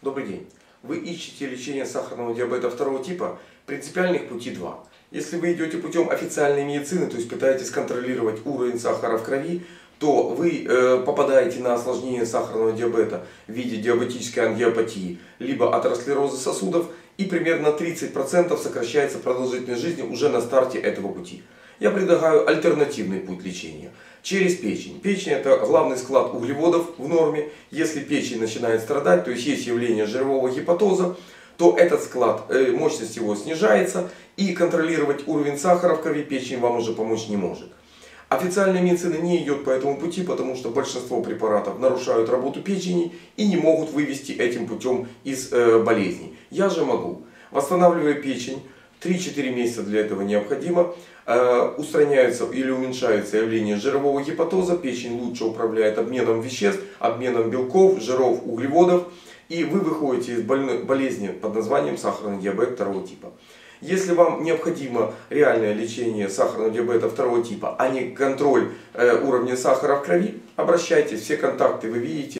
Добрый день. Вы ищете лечение сахарного диабета второго типа? Принципиальных путей два. Если вы идете путем официальной медицины, то есть пытаетесь контролировать уровень сахара в крови, то вы попадаете на осложнение сахарного диабета в виде диабетической ангиопатии, либо атеросклероза сосудов, и примерно 30% сокращается продолжительность жизни уже на старте этого пути. Я предлагаю альтернативный путь лечения. Через печень. Печень — это главный склад углеводов в норме. Если печень начинает страдать, то есть явление жирового гепатоза, то этот склад, мощность его снижается, и контролировать уровень сахара в крови печень вам уже помочь не может. Официальная медицина не идет по этому пути, потому что большинство препаратов нарушают работу печени и не могут вывести этим путем из болезней. Я же могу. Восстанавливая печень, 3-4 месяца для этого необходимо, устраняется или уменьшается явление жирового гепатоза, печень лучше управляет обменом веществ, обменом белков, жиров, углеводов, и вы выходите из болезни под названием сахарный диабет второго типа. Если вам необходимо реальное лечение сахарного диабета второго типа, а не контроль уровня сахара в крови, обращайтесь, все контакты вы видите.